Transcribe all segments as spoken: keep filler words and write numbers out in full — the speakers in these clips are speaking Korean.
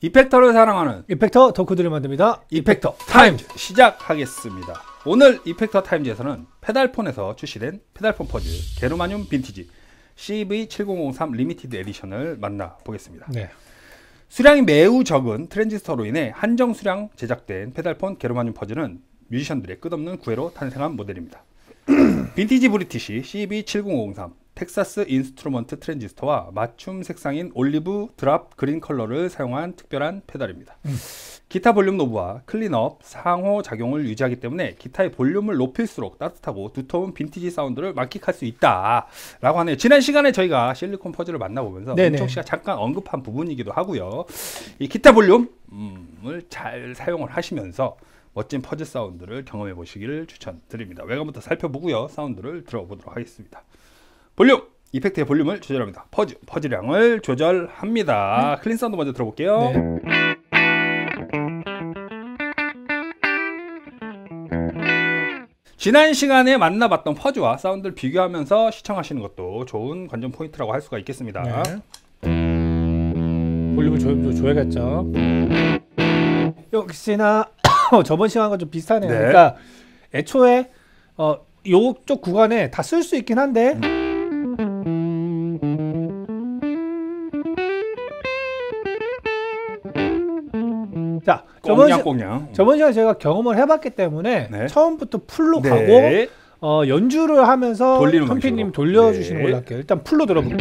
이펙터를 사랑하는 이펙터 덕후들을 만듭니다. 이펙터 타임즈 시작하겠습니다. 오늘 이펙터 타임즈에서는 페달폰에서 출시된 페달폰 퍼즐 게르마늄 빈티지 씨브이 칠공공삼 리미티드 에디션을 만나보겠습니다. 네. 수량이 매우 적은 트랜지스터로 인해 한정 수량 제작된 페달폰 게르마늄 퍼즐은 뮤지션들의 끝없는 구애로 탄생한 모델입니다. 빈티지 브리티시 씨브이 칠공공삼 텍사스 인스트루먼트 트랜지스터와 맞춤 색상인 올리브 드랍 그린 컬러를 사용한 특별한 페달입니다. 음. 기타 볼륨 노브와 클린업, 상호작용을 유지하기 때문에 기타의 볼륨을 높일수록 따뜻하고 두터운 빈티지 사운드를 만끽할 수 있다 라고 하네요. 지난 시간에 저희가 실리콘 퍼즐을 만나보면서 윤총 씨가 잠깐 언급한 부분이기도 하고요. 이 기타 볼륨을 잘 사용을 하시면서 멋진 퍼즐 사운드를 경험해 보시기를 추천드립니다. 외관부터 살펴보고요. 사운드를 들어보도록 하겠습니다. 볼륨! 이펙트의 볼륨을 조절합니다. 퍼즐, 퍼즐량을 조절합니다. 네. 클린 사운드 먼저 들어볼게요. 네. 지난 시간에 만나봤던 퍼즐와 사운드를 비교하면서 시청하시는 것도 좋은 관전 포인트라고 할 수가 있겠습니다. 네. 볼륨을 조, 줘야겠죠. 역시나 저번 시간과 좀 비슷하네요. 네. 그러니까 애초에 어, 요쪽 구간에 다 쓸 수 있긴 한데 음. 자, 저번, 시, 저번 시간에 제가 경험을 해봤기 때문에 네. 처음부터 풀로 네. 가고 어, 연주를 하면서 컴피님 돌려주시는 네. 걸로 할게요. 일단 풀로 들어볼게요.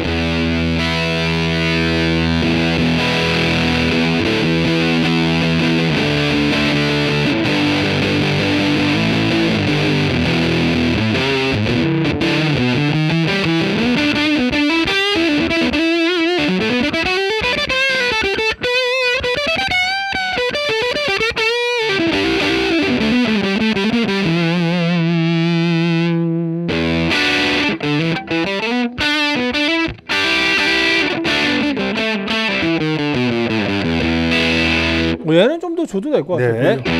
얘는 좀 더 줘도 될 것 같아요. 네.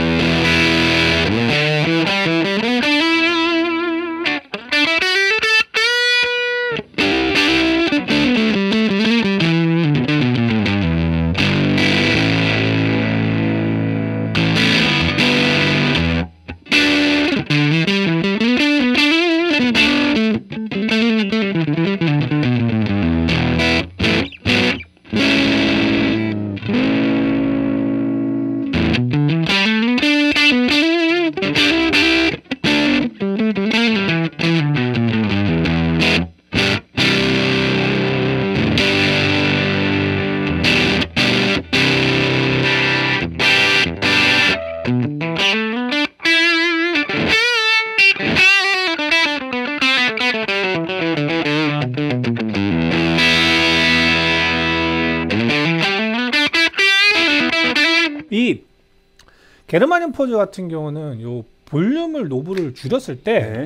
이 게르마늄 퍼즐 같은 경우는 요 볼륨을 노브를 줄였을 때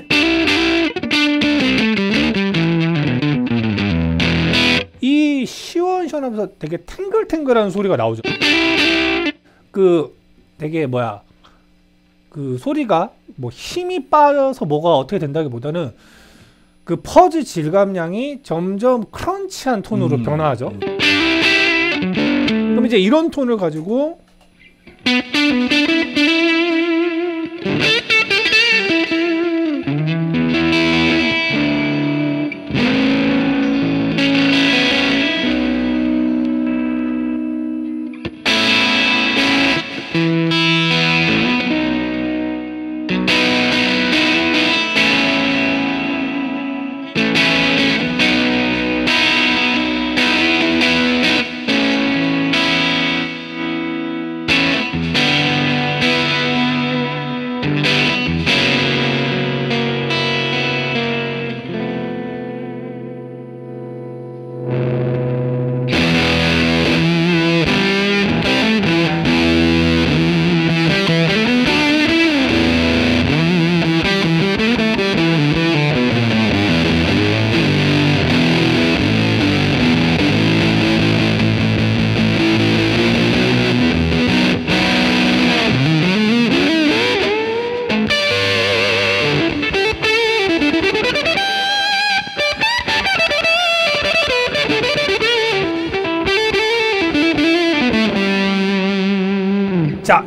이 네. 시원시원하면서 되게 탱글탱글한 소리가 나오죠. 그 되게 뭐야 그 소리가 뭐 힘이 빠져서 뭐가 어떻게 된다기보다는 그 퍼즐 질감량이 점점 크런치한 톤으로 음. 변화하죠. 그럼 이제 이런 톤을 가지고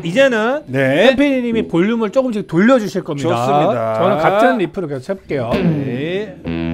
이제는 네. 햄피디님이 볼륨을 조금씩 돌려주실 겁니다. 좋습니다. 저는 같은 리프를 계속 해볼게요. 네.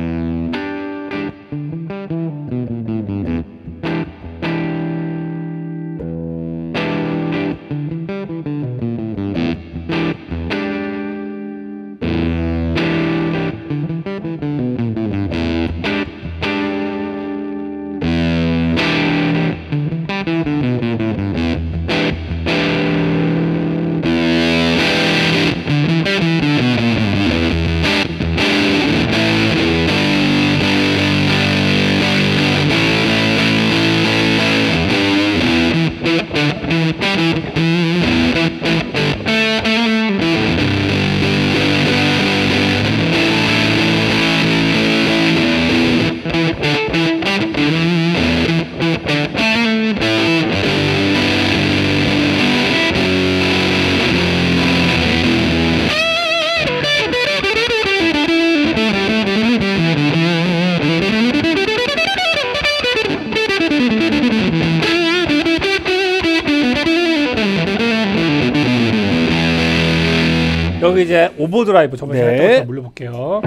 여기 이제 오버드라이브 저번에 네. 했던 거 물려볼게요.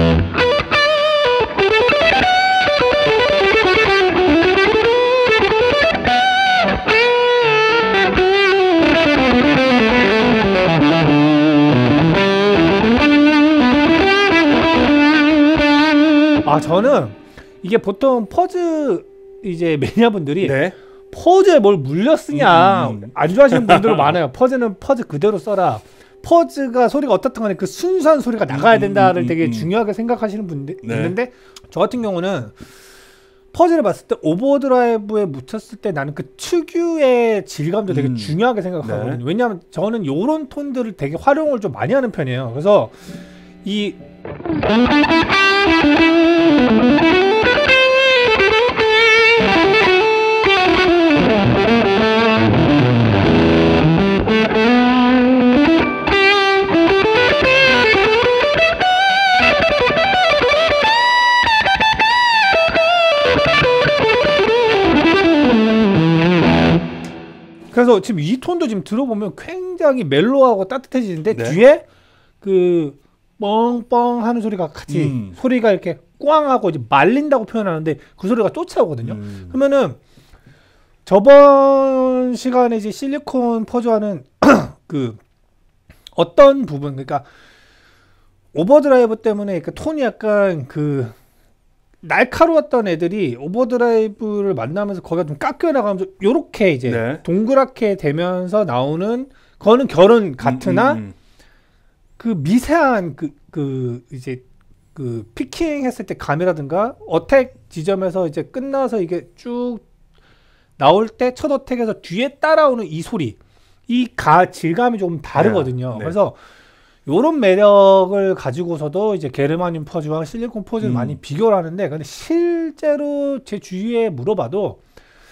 아 저는 이게 보통 퍼즈 이제 매니아분들이 네. 퍼즈에 뭘 물려 쓰냐 음, 음. 안 좋아하시는 분들 많아요. 퍼즈는 퍼즈 그대로 써라. 퍼즈가 소리가 어떻든 간에 그 순수한 소리가 나가야 된다를 음, 음, 되게 음. 중요하게 생각하시는 분들 네. 있는데 저 같은 경우는 퍼즈를 봤을 때 오버드라이브에 묻혔을 때 나는 그 특유의 질감도 되게 음. 중요하게 생각하거든요. 네. 왜냐하면 저는 요런 톤들을 되게 활용을 좀 많이 하는 편이에요. 그래서 이 그래서 지금 이 톤도 지금 들어보면 굉장히 멜로하고 따뜻해지는데 네. 뒤에 그 뻥뻥 하는 소리가 같이 음. 소리가 이렇게 꽝하고 이제 말린다고 표현하는데 그 소리가 쫓아오거든요. 음. 그러면은 저번 시간에 이제 실리콘 퍼즈와는 그 어떤 부분 그러니까 오버드라이브 때문에 그 톤이 약간 그 날카로웠던 애들이 오버드라이브를 만나면서 거기가 좀 깎여 나가면서 요렇게 이제 네. 동그랗게 되면서 나오는 거는 결은 같으나 음, 음, 음. 그 미세한 그, 그 이제 그 피킹 했을 때 감이라든가 어택 지점에서 이제 끝나서 이게 쭉 나올 때 첫 어택에서 뒤에 따라오는 이 소리 이 가 질감이 좀 다르거든요. 네. 네. 그래서 요런 매력을 가지고서도 이제 게르마늄 퍼즈와 실리콘 퍼즈를 음. 많이 비교를 하는데 근데 실제로 제 주위에 물어봐도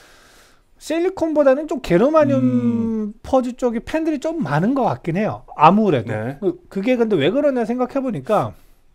실리콘보다는 좀 게르마늄 음. 퍼즈 쪽이 팬들이 좀 많은 것 같긴 해요. 아무래도. 네. 그- 그게 근데 왜 그러냐 생각해 보니까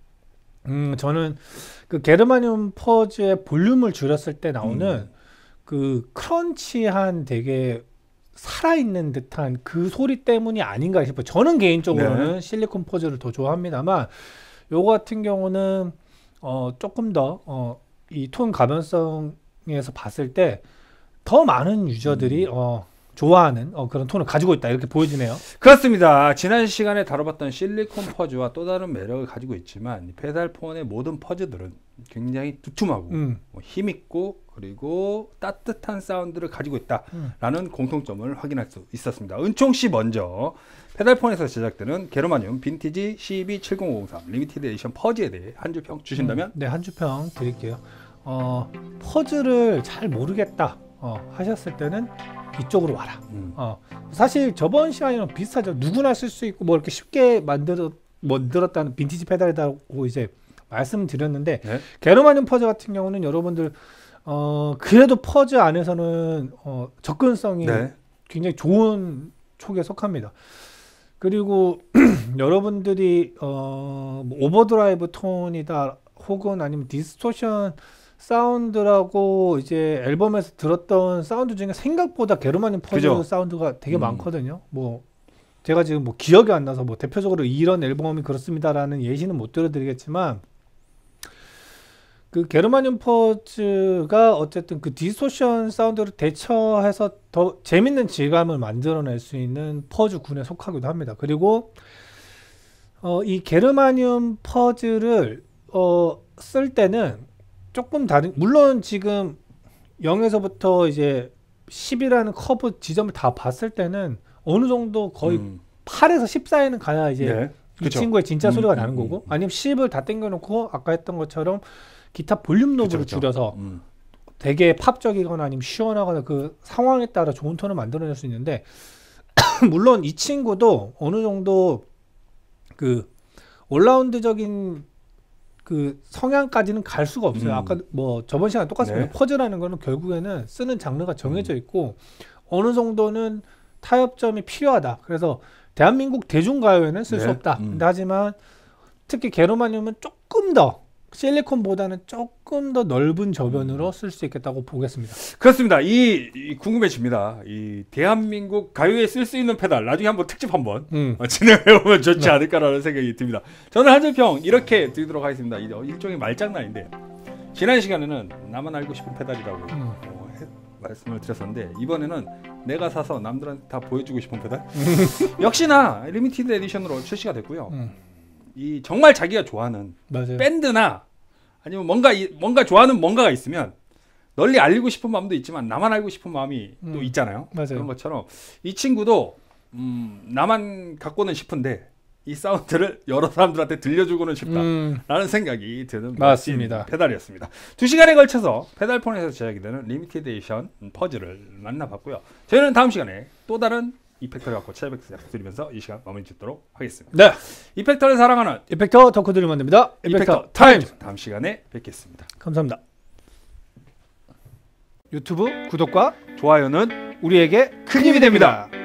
음 저는 그 게르마늄 퍼즈의 볼륨을 줄였을 때 나오는 음. 그 크런치한 되게 살아있는 듯한 그 소리 때문이 아닌가 싶어요. 저는 개인적으로는 네. 실리콘 퍼즈를 더 좋아합니다만 요거 같은 경우는 어 조금 더 어 이 톤 가변성에서 봤을 때 더 많은 유저들이 어 좋아하는 어 그런 톤을 가지고 있다 이렇게 보여지네요. 그렇습니다. 지난 시간에 다뤄봤던 실리콘 퍼즈와 또 다른 매력을 가지고 있지만 이 페달폰의 모든 퍼즈들은 굉장히 두툼하고 음. 뭐 힘있고 그리고 따뜻한 사운드를 가지고 있다라는 음. 공통점을 확인할 수 있었습니다. 은총 씨 먼저 페달폰에서 제작되는 게르마늄 빈티지 씨비 칠공오공삼 리미티드 에디션 퍼즈에 대해 한 줄 평 주신다면? 음, 네, 한 줄 평 드릴게요. 어, 퍼즐을 잘 모르겠다 어, 하셨을 때는 이쪽으로 와라. 음. 어, 사실 저번 시간이랑 비슷하죠. 누구나 쓸 수 있고 뭐 이렇게 쉽게 만들어 만들었다는 빈티지 페달이라고 이제 말씀드렸는데 네. 게르마늄 퍼즐 같은 경우는 여러분들 어, 그래도 퍼즐 안에서는 어, 접근성이 네. 굉장히 좋은 촉에 속합니다. 그리고 여러분들이 어, 뭐 오버드라이브 톤이다 혹은 아니면 디스토션 사운드라고 이제 앨범에서 들었던 사운드 중에 생각보다 게르마늄 퍼즐 그죠? 사운드가 되게 음. 많거든요. 뭐 제가 지금 뭐 기억이 안 나서 뭐 대표적으로 이런 앨범이 그렇습니다라는 예시는 못 들어드리겠지만 그 게르마늄 퍼즈가 어쨌든 그 디스토션 사운드를 대처해서 더 재밌는 질감을 만들어낼 수 있는 퍼즈군에 속하기도 합니다. 그리고 어, 이 게르마늄 퍼즈를 어, 쓸 때는 조금 다른, 물론 지금 영에서부터 이제 십이라는 커브 지점을 다 봤을 때는 어느 정도 거의 음. 팔에서 십 사이는 가야 이제 네. 이 그쵸. 친구의 진짜 음, 소리가 음, 나는 음, 거고, 음. 아니면 십을 다 당겨놓고 아까 했던 것처럼 기타 볼륨 노브를 그쵸, 그쵸. 줄여서 음. 되게 팝적이거나 아니면 시원하거나 그 상황에 따라 좋은 톤을 만들어낼 수 있는데 물론 이 친구도 어느 정도 그 올라운드적인 그 성향까지는 갈 수가 없어요. 음. 아까 뭐 저번 시간에 똑같습니다. 네. 퍼즈라는 거는 결국에는 쓰는 장르가 정해져 있고 어느 정도는 타협점이 필요하다. 그래서 대한민국 대중가요에는 쓸 수 네. 없다. 음. 근데 하지만 특히 게르마늄은 조금 더 실리콘보다는 조금 더 넓은 저변으로 쓸 수 있겠다고 보겠습니다. 그렇습니다. 이, 이 궁금해집니다. 이 대한민국 가요에 쓸 수 있는 페달 나중에 한번 특집 한번 음. 어, 진행해보면 좋지 네. 않을까라는 생각이 듭니다. 저는 한 줄 평 이렇게 드리도록 하겠습니다. 이- 일종의 말장난인데 지난 시간에는 나만 알고 싶은 페달이라고 음. 어, 해- 말씀을 드렸었는데 이번에는 내가 사서 남들한테 다 보여주고 싶은 페달 역시나 리미티드 에디션으로 출시가 됐고요. 음. 이 정말 자기가 좋아하는 맞아요. 밴드나 아니면 뭔가 이- 뭔가 좋아하는 뭔가가 있으면 널리 알리고 싶은 마음도 있지만 나만 알고 싶은 마음이 또 음. 있잖아요. 맞아요. 그런 것처럼 이 친구도 음, 나만 갖고는 싶은데 이 사운드를 여러 사람들한테 들려주고는 싶다라는 음. 생각이 드는 맞습니다. 멋진 페달이었습니다. 두 시간에 걸쳐서 페달폰에서 제작이 되는 리미티드 에디션 퍼즐을 만나봤고요. 저희는 다음 시간에 또 다른 이펙터를 갖고 찾아뵙겠습니다. 약속드리면서 이 시간 마무리 짓도록 하겠습니다. 네. 이펙터를 사랑하는 이펙터 덕후들이 만듭니다. 이펙터, 이펙터 타임즈. 타임즈 다음 시간에 뵙겠습니다. 감사합니다. 유튜브 구독과 좋아요는 우리에게 큰 힘이 됩니다.